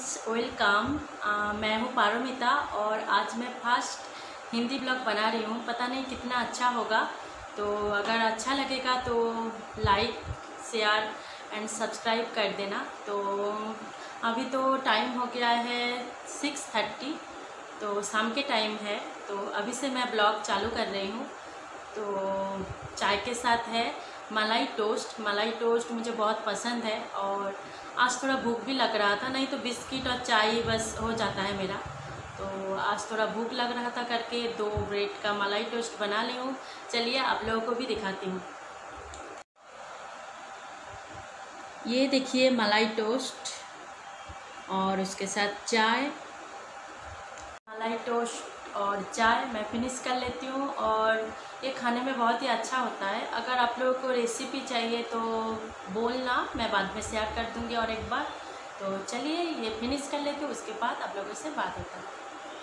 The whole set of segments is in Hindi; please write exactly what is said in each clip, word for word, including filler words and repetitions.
Friends, welcome. मैं हूँ पारोमिता और आज मैं फर्स्ट हिंदी ब्लॉग बना रही हूँ। पता नहीं कितना अच्छा होगा, तो अगर अच्छा लगेगा तो लाइक शेयर एंड सब्सक्राइब कर देना। तो अभी तो टाइम हो गया है सिक्स थर्टी, तो शाम के टाइम है। तो अभी से मैं ब्लॉग चालू कर रही हूँ। तो चाय के साथ है मलाई टोस्ट। मलाई टोस्ट मुझे बहुत पसंद है और आज थोड़ा भूख भी लग रहा था, नहीं तो बिस्किट और चाय बस हो जाता है मेरा। तो आज थोड़ा भूख लग रहा था करके दो ब्रेड का मलाई टोस्ट बना ली हूँ। चलिए आप लोगों को भी दिखाती हूँ। ये देखिए मलाई टोस्ट और उसके साथ चाय। मलाई टोस्ट और चाय मैं फिनिश कर लेती हूँ और ये खाने में बहुत ही अच्छा होता है। अगर आप लोगों को रेसिपी चाहिए तो बोलना, मैं बाद में शेयर कर दूँगी और एक बार। तो चलिए ये फिनिश कर लेते हैं, उसके बाद आप लोगों से बात होता है।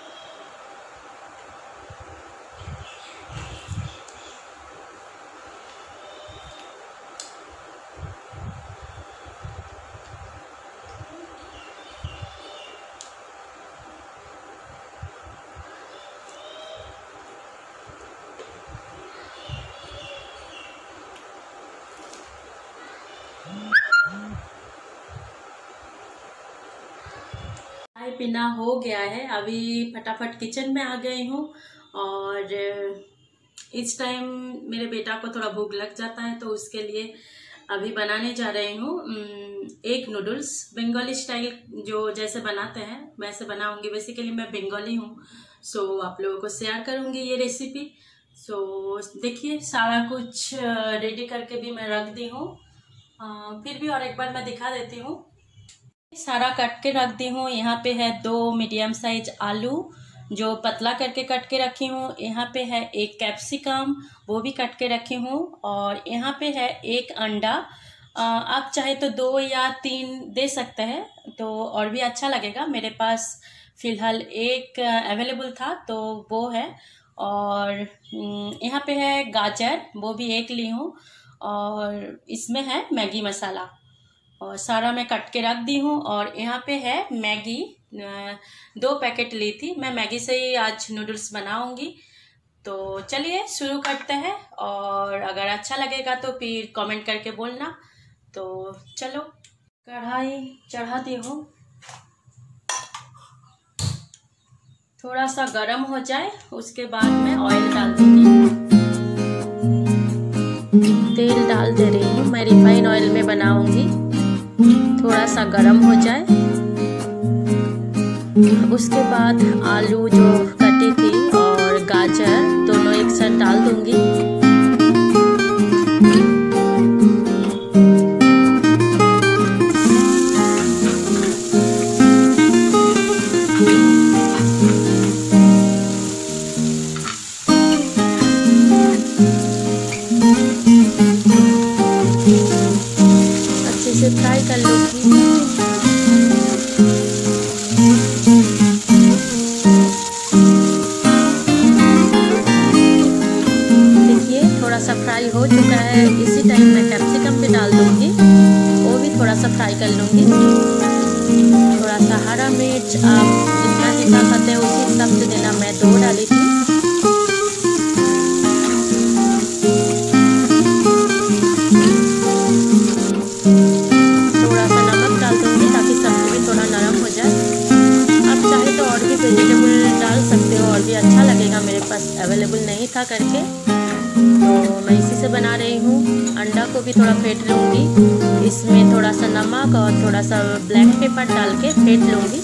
चाय पीना हो गया है, अभी फटाफट किचन में आ गई हूँ। और इस टाइम मेरे बेटा को थोड़ा भूख लग जाता है, तो उसके लिए अभी बनाने जा रही हूँ एग नूडल्स। बंगाली स्टाइल जो जैसे बनाते हैं वैसे बनाऊंगी। बेसिकली मैं बंगाली हूँ, सो आप लोगों को शेयर करूँगी ये रेसिपी। सो देखिए सारा कुछ रेडी करके भी मैं रख दी हूँ। फिर भी और एक बार मैं दिखा देती हूँ। सारा कट के रख दी हूँ। यहाँ पे है दो मीडियम साइज आलू जो पतला करके कट के रखी हूँ। यहाँ पे है एक कैप्सिकम, वो भी कट के रखी हूँ। और यहाँ पे है एक अंडा। आप चाहे तो दो या तीन दे सकते हैं तो और भी अच्छा लगेगा। मेरे पास फिलहाल एक अवेलेबल था तो वो है। और यहाँ पे है गाजर, वो भी एक ली हूँ। और इसमें है मैगी मसाला और सारा मैं कट के रख दी हूँ। और यहाँ पे है मैगी, दो पैकेट ली थी। मैं मैगी से ही आज नूडल्स बनाऊंगी। तो चलिए शुरू करते हैं और अगर अच्छा लगेगा तो फिर कमेंट करके बोलना। तो चलो कढ़ाई चढ़ा दी हूँ, थोड़ा सा गरम हो जाए उसके बाद मैं ऑयल डाल दूंगी। तेल डाल दे रही हूँ, मैं रिफाइन ऑयल में बनाऊंगी। थोड़ा सा गरम हो जाए उसके बाद आलू जो कटी थी और गाजर दोनों एक साथ डाल दूंगी। अच्छे से फ्राई कर लूंगी। फ्राई हो चुका है, इसी टाइम मैं कैप्सिकम भी डाल दूंगी, वो भी थोड़ा सा फ्राई कर लूंगी। थोड़ा सा हरा मिर्च आप जितना तीखा खाते हैं उसी हिसाब से देना, मैं दो डाली थी। थोड़ा सा नमक डाल दूंगी ताकि सब्जी भी थोड़ा नरम हो जाए। आप चाहे तो और भी वेजिटेबल डाल सकते हो और भी अच्छा लगेगा। मेरे पास अवेलेबल नहीं था करके तो मैं इसी से बना रही हूँ। अंडा को भी थोड़ा फेंट लूँगी, इसमें थोड़ा सा नमक और थोड़ा सा ब्लैक पेपर डाल के फेंट लूँगी।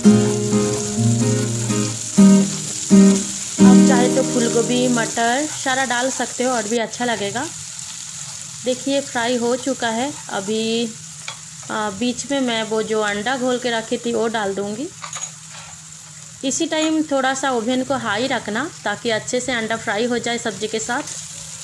आप चाहे तो फूलगोभी मटर सारा डाल सकते हो और भी अच्छा लगेगा। देखिए फ्राई हो चुका है। अभी आ, बीच में मैं वो जो अंडा घोल के रखी थी वो डाल दूँगी। इसी टाइम थोड़ा सा ओवन को हाई रखना ताकि अच्छे से अंडा फ्राई हो जाए सब्जी के साथ।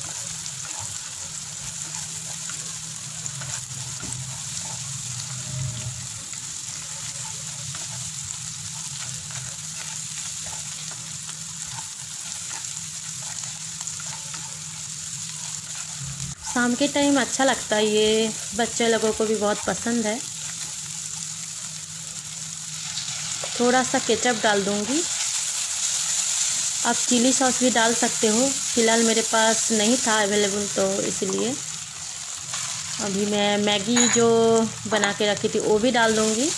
शाम के टाइम अच्छा लगता है, ये बच्चे लोगों को भी बहुत पसंद है। थोड़ा सा केचप डाल दूँगी। आप चिली सॉस भी डाल सकते हो, फ़िलहाल मेरे पास नहीं था अवेलेबल तो इसलिए। अभी मैं मैगी जो बना के रखी थी वो भी डाल दूँगी।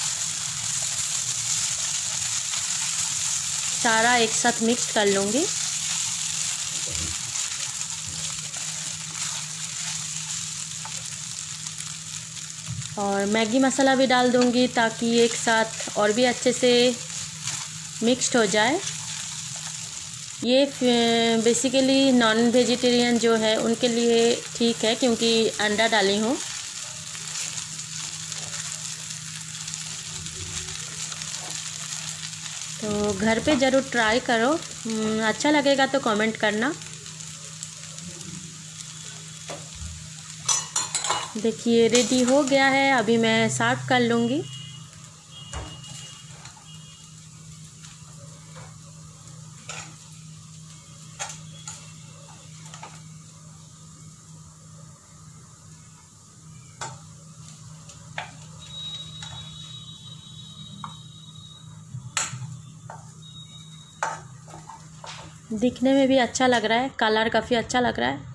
सारा एक साथ मिक्स कर लूँगी। और मैगी मसाला भी डाल दूँगी ताकि एक साथ और भी अच्छे से मिक्स्ड हो जाए। ये बेसिकली नॉन वेजिटेरियन जो है उनके लिए ठीक है क्योंकि अंडा डाली हूँ। तो घर पे ज़रूर ट्राई करो, अच्छा लगेगा तो कमेंट करना। देखिए रेडी हो गया है, अभी मैं सर्व कर लूँगी। दिखने में भी अच्छा लग रहा है, कलर काफ़ी अच्छा लग रहा है,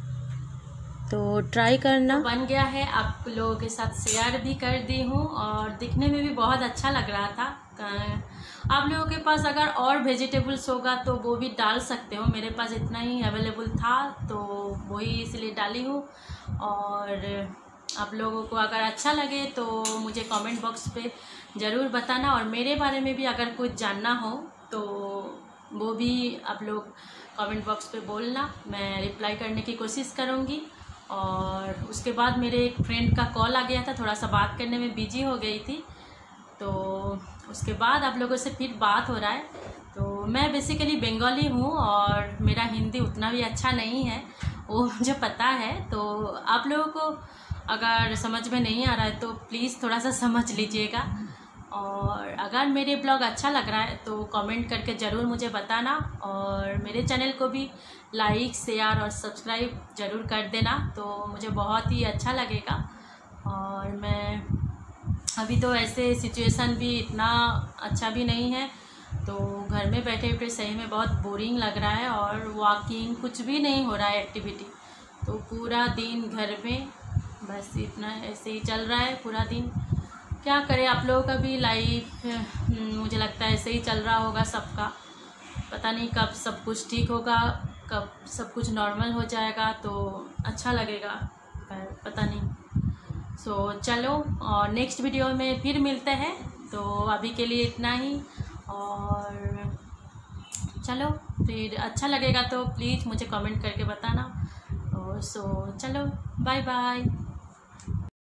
तो ट्राई करना। तो बन गया है, आप लोगों के साथ शेयर भी कर दी हूँ और दिखने में भी बहुत अच्छा लग रहा था। आप लोगों के पास अगर और वेजिटेबल्स होगा तो वो भी डाल सकते हो, मेरे पास इतना ही अवेलेबल था तो वही इसलिए डाली हूँ। और आप लोगों को अगर अच्छा लगे तो मुझे कमेंट बॉक्स पे ज़रूर बताना, और मेरे बारे में भी अगर कुछ जानना हो तो वो भी आप लोग कमेंट बॉक्स पे बोलना, मैं रिप्लाई करने की कोशिश करूँगी। और उसके बाद मेरे एक फ्रेंड का कॉल आ गया था, थोड़ा सा बात करने में बिजी हो गई थी, तो उसके बाद आप लोगों से फिर बात हो रहा है। तो मैं बेसिकली बंगाली हूँ और मेरा हिंदी उतना भी अच्छा नहीं है, वो मुझे पता है। तो आप लोगों को अगर समझ में नहीं आ रहा है तो प्लीज़ थोड़ा सा समझ लीजिएगा। और अगर मेरे ब्लॉग अच्छा लग रहा है तो कमेंट करके ज़रूर मुझे बताना, और मेरे चैनल को भी लाइक शेयर और सब्सक्राइब ज़रूर कर देना, तो मुझे बहुत ही अच्छा लगेगा। और मैं अभी तो ऐसे सिचुएशन भी इतना अच्छा भी नहीं है, तो घर में बैठे बैठे सही में बहुत बोरिंग लग रहा है, और वॉकिंग कुछ भी नहीं हो रहा है एक्टिविटी, तो पूरा दिन घर में बस इतना ऐसे ही चल रहा है पूरा दिन। क्या करें, आप लोगों का भी लाइफ मुझे लगता है ऐसे ही चल रहा होगा सबका। पता नहीं कब सब कुछ ठीक होगा, कब सब कुछ नॉर्मल हो जाएगा तो अच्छा लगेगा, पर पता नहीं। सो so, चलो और नेक्स्ट वीडियो में फिर मिलते हैं। तो अभी के लिए इतना ही, और चलो फिर अच्छा लगेगा तो प्लीज़ मुझे कमेंट करके बताना। और सो so, चलो बाय बाय।